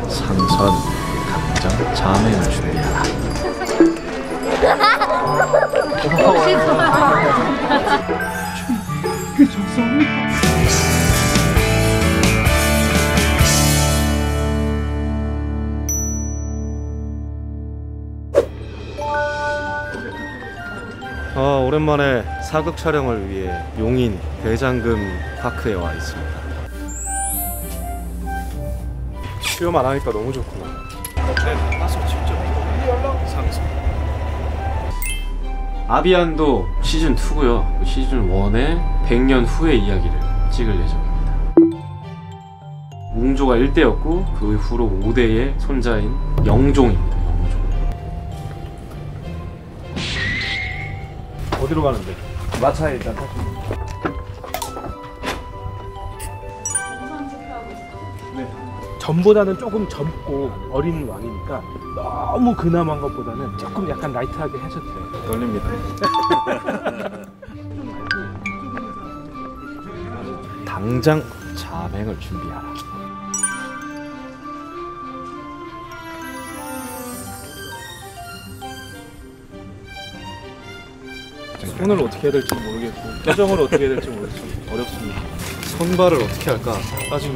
상선, 감정, 자맹을 준비하라. 그 좋습니까? 오랜만에 사극 촬영을 위해 용인 대장금 파크에 와 있습니다. 수염 안 하니까 너무 좋구나. 가서 직접 상승. 아비안도 시즌 2고요. 시즌 1의 100년 후의 이야기를 찍을 예정입니다. 웅조가 1대였고 그 후로 5대의 손자인 영종입니다. 어디로 가는데? 마차에 일단 타시면. 네. 전보다는 조금 젊고 어린 왕이니까 너무 근엄한 것보다는 조금 약간 라이트하게 하셔도 돼요. 떨립니다. 당장 자맹을 준비하라. 손을 어떻게 해야 될지 모르겠고 표정을 어떻게 해야 될지 모르겠고 어렵습니다. 손발을 어떻게 할까? 아직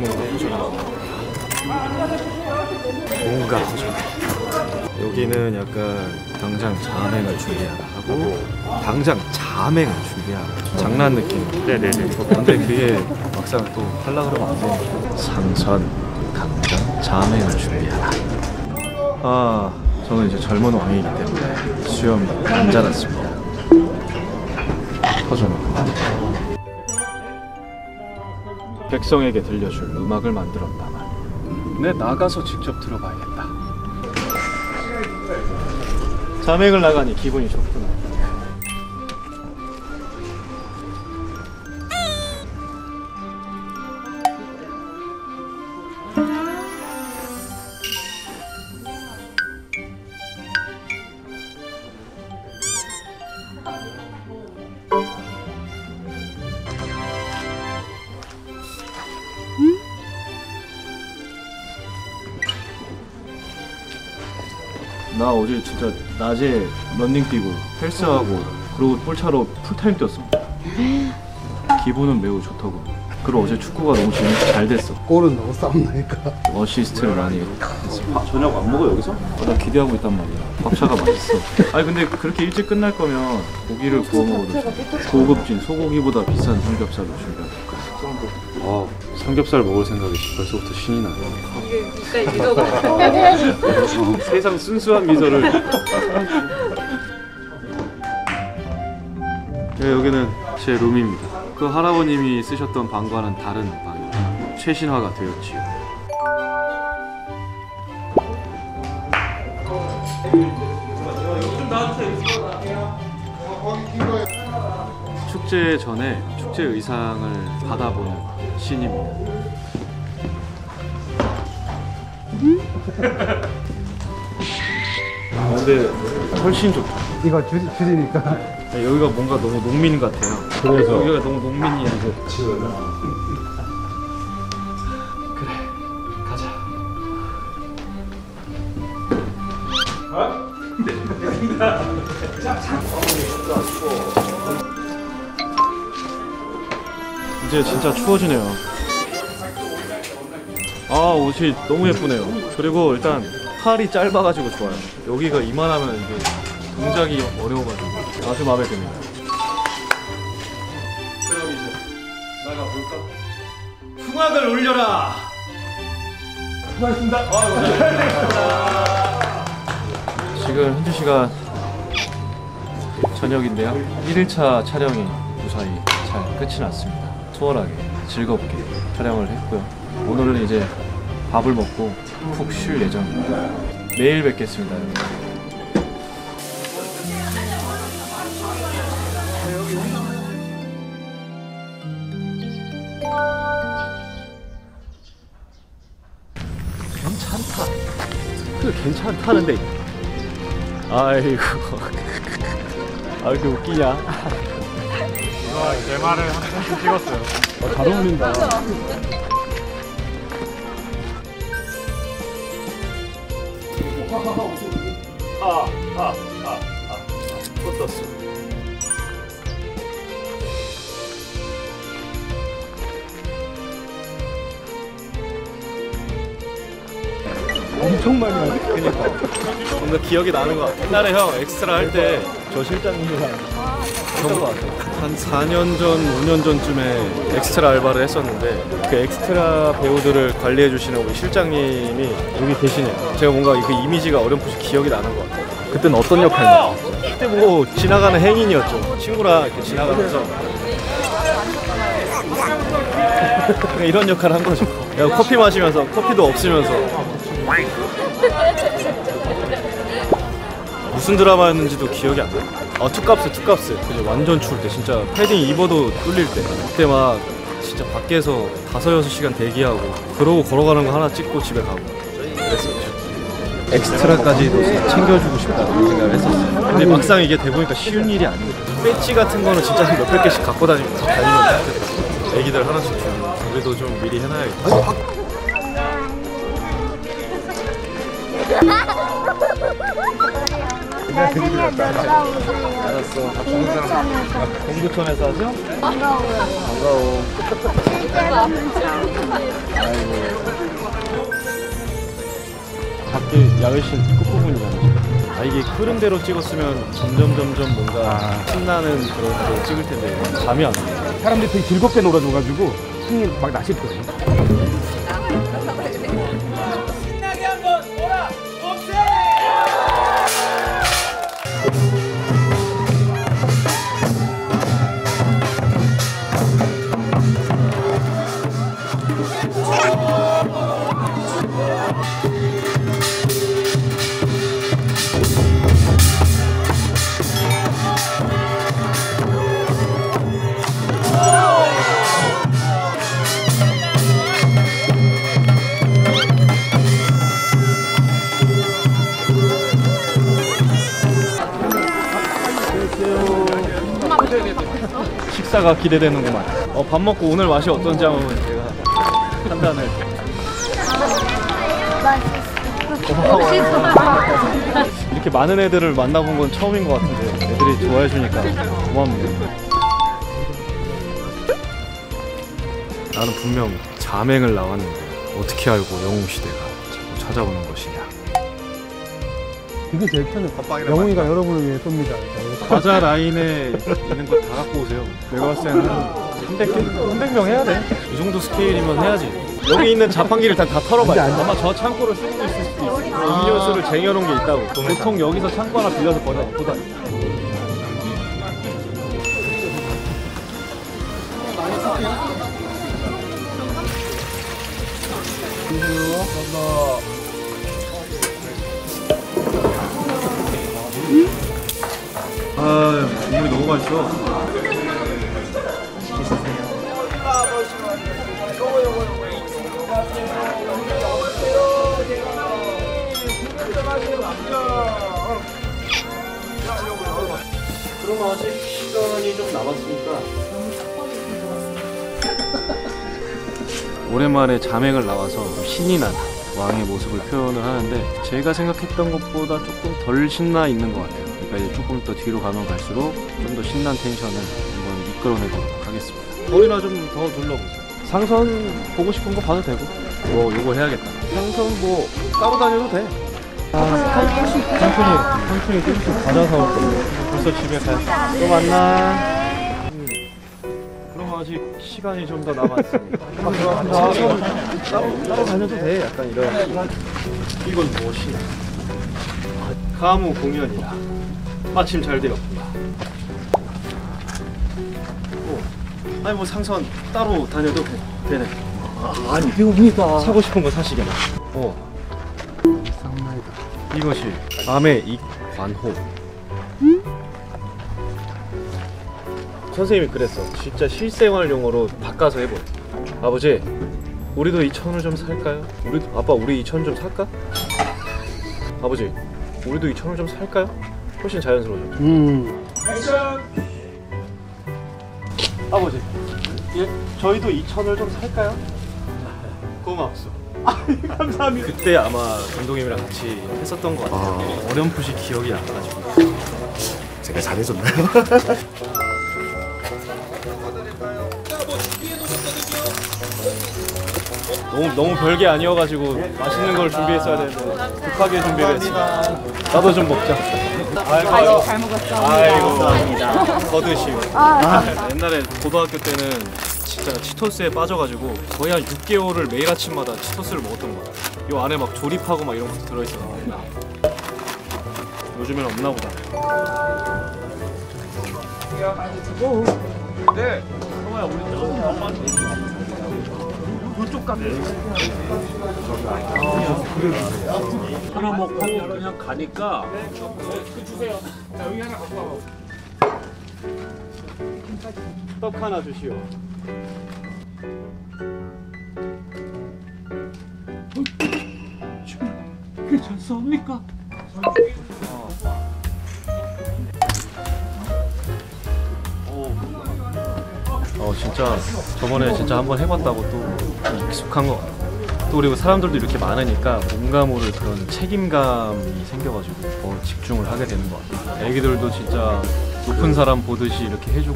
뭔가 여기는 약간 당장 자맹을 준비하라 하고 당장 자맹을 준비하라. 장난 느낌. 네네네. 근데 그게 막상 또 하려고 그러면 안 돼. 상선, 당장 자맹을 준비하라. 저는 이제 젊은 왕이기 때문에 수염이 안 자랐습니다. 터져놓고 백성에게 들려줄 음악을 만들었다만 내 나가서 직접 들어봐야겠다. 자맹을 나가니 기분이 좋구나. 나 어제 진짜 낮에 런닝 뛰고 헬스하고 그리고 볼차로 풀타임 뛰었어. 기분은 매우 좋더군. 그리고 어제 축구가 너무 잘 됐어. 골은 너무 싸움나니까 어시스트를 많이 했어. 저녁 안 먹어 여기서? 나 기대하고 있단 말이야. 밥차가 맛있어. 아니 근데 그렇게 일찍 끝날 거면 고기를 구워 먹어도 고급진 소고기보다 비싼 삼겹살로 준비할까. 삼겹살 먹을 생각이 벌써부터 신이 나네. 이게 미소가 세상 순수한 미소를. 네, 여기는 제 룸입니다. 그 할아버님이 쓰셨던 방과는 다른 방입니다. 최신화가 되었지요. 축제 전에 축제 의상을 받아보는 신입니다. 근데 훨씬 좋다. 이거 주지니까 여기가 뭔가 너무 농민 같아요. 그래서 여기가 너무 농민이야. 그래, 가자. 이제 진짜 추워지네요. 옷이 너무 예쁘네요. 그리고 일단 팔이 짧아가지고 좋아요. 여기가 이만하면 이게 동작이 어려워가지고 아주 마음에 듭니다. 그럼 이제 나가볼까? 풍악을 울려라! 수고하셨습니다. 지금 현재 시간 저녁인데요. 1일차 촬영이 무사히 잘 끝이 났습니다. 수월하게 즐겁게 촬영을 했고요. 오늘은 이제 밥을 먹고 푹 쉴 예정입니다. 내일 뵙겠습니다. 괜찮다. 그 괜찮다는데. 아이고. 아, 이렇게 웃기냐? 내 말을 한 편씩 찍었어요. 잘 어울린다. 또 떴어. 엄청 많이 하네. 그니까 뭔가 기억이 나는 것 같아. 옛날에 형 엑스트라 할 때 저 실장님이랑 했던 것 같아. 한 4년 전, 5년 전쯤에 엑스트라 알바를 했었는데 그 엑스트라 배우들을 관리해 주시는 우리 실장님이 여기 계시네요. 제가 뭔가 그 이미지가 어렴풋이 기억이 나는 것 같아요. 그때는 어떤 역할 맡았죠? 그때 뭐 지나가는 행인이었죠. 친구랑 이렇게 지나가면서 그냥 이런 역할을 한 거죠. 야, 커피 마시면서 커피도 없으면서 무슨 드라마였는지도 기억이 안 나. 투캅스. 그죠? 완전 추울 때 진짜 패딩 입어도 뚫릴 때 그때 막 진짜 밖에서 5-6시간 대기하고 그러고 걸어가는 거 하나 찍고 집에 가고 그랬었죠. 엑스트라까지도 챙겨주고 싶다는 생각을 했었어요. 근데 막상 이게 돼보니까 쉬운 일이 아니에요. 배지 같은 거는 진짜 한 몇백 개씩 갖고 다니면 좋겠다. 애기들 하나씩 주면 우리도 좀 미리 해놔야겠다. 나중에 놀러 오세요. 알았어. 공부천에서. 공구천에서 하죠? 반가워요. 반가워. 실제로 문자. 밖에 야외신 끝부분이잖아. 이게 흐름대로 찍었으면 점점 뭔가 신나는 그런 걸 찍을 텐데 잠이 안 와. 사람들이 되게 즐겁게 놀아줘가지고 흥이 막 나실 거예요. 신나게 한번 놀아 봅세! 식사가 기대되는구만. 밥 먹고 오늘 맛이 어떤지 한번 제가 판단을. 이렇게 많은 애들을 만나본 건 처음인 것 같은데 애들이 좋아해 주니까 고맙네요. 나는 분명 자맹을 나왔는데 어떻게 알고 영웅시대가 자꾸 찾아오는 것이냐. 이게 제일 편해. 영웅이가 여러분을 위해 쏩니다. 과자 라인에 있는 거 다 갖고 오세요. 내가 봤을 때는 한 300명 해야 돼. 이 정도 스케일이면 해야지. 여기 있는 자판기를 다 털어봐요. 아마 저 창고를 쓰고 있을 수도 있어. 음료수를 쟁여놓은 게 있다고. 보통 여기서 창고 하나 빌려서 거기다 놓고 다녀. 아, 국물이 너무 맛있어. 그럼 아직 시간이 좀 남았으니까 오랜만에 자맹을 나와서 신이 난 왕의 모습을 표현을 하는데 제가 생각했던 것보다 조금 덜 신나 있는 것 같아요. 그러니까 이제 조금 더 뒤로 가면 갈수록 좀 더 신난 텐션을 한번 이끌어내도록 하겠습니다. 머리나 좀 더 둘러보세요. 상선 보고 싶은 거 봐도 되고 요거 해야겠다. 상선 뭐 따로 다녀도 돼. 삼촌이 조금씩 과자 사올 건데 벌써 집에 가요. 또 만나. 그럼 아직 시간이 좀 더 남았으니까 따로 다녀도 돼. 약간 이런. 이건 무엇이야? 가무 공연이다. 마침 잘 되었구나. 아니 뭐 상선 따로 다녀도 되네. 아니 배웁니다. 사고 싶은 거 사시게나. 이것이 밤의 이관호. 선생님이 그랬어. 진짜 실생활 용어로 바꿔서 해보. 아버지, 우리도 2,000원 좀 살까요? 아빠 우리 2,000원 좀 살까? 아버지, 우리도 2,000원 좀 살까요? 훨씬 자연스러워져. 아버지, 예, 저희도 2,000원 좀 살까요? 고맙소. 감사합니다. 그때 아마 감독님이랑 같이 했었던 것 같아요. 어렴풋이 기억이 나가지고. 제가 잘해줬나요? 너무 별게 아니어가지고 맛있는 걸 준비했어야 되는데 급하게 준비를 했습니다. 나도 좀 먹자. 아이고 잘 먹었어. 아이고 감사합니다. 더 드시고. 옛날에 고등학교 때는 진짜 치토스에 빠져가지고 거의 한 6개월을 매일 아침마다 치토스를 먹었던 것 같아요. 요 안에 막 조립하고 막 이런 것도 들어있었는데 요즘엔 없나 보다. 네. 하나 먹고 그냥 가니까 떡 하나 주시오. 괜찮습니까? 진짜 저번에 진짜 한번 해봤다고 또 익숙한 것 같아요. 또 그리고 사람들도 이렇게 많으니까 뭔가 모를 그런 책임감이 생겨가지고 더 집중을 하게 되는 것 같아요. 애기들도 진짜 높은 사람 보듯이 이렇게 해주고.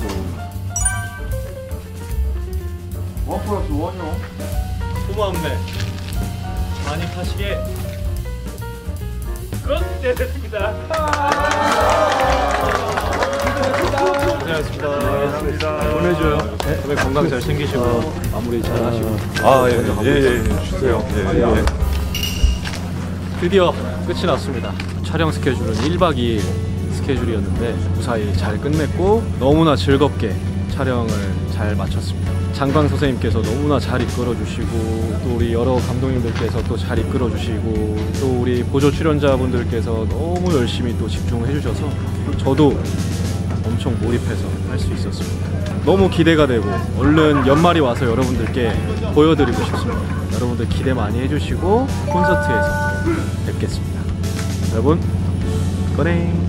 고마운데 많이 파시게. 네, 됐습니다. 고생하셨습니다. 보내줘요. 네. 건강 잘 챙기시고 마무리 잘 하시고. 주세요. 드디어 끝이 났습니다. 촬영 스케줄은 1박 2일 스케줄이었는데 무사히 잘 끝냈고 너무나 즐겁게 촬영을 잘 마쳤습니다. 장광 선생님께서 너무나 잘 이끌어 주시고 또 우리 여러 감독님들께서 또 잘 이끌어 주시고 또 우리 보조 출연자분들께서 너무 열심히 또 집중해 주셔서 저도 엄청 몰입해서 할 수 있었습니다. 너무 기대가 되고 얼른 연말이 와서 여러분들께 보여드리고 싶습니다. 여러분들 기대 많이 해주시고 콘서트에서 뵙겠습니다. 여러분, 꺼랭.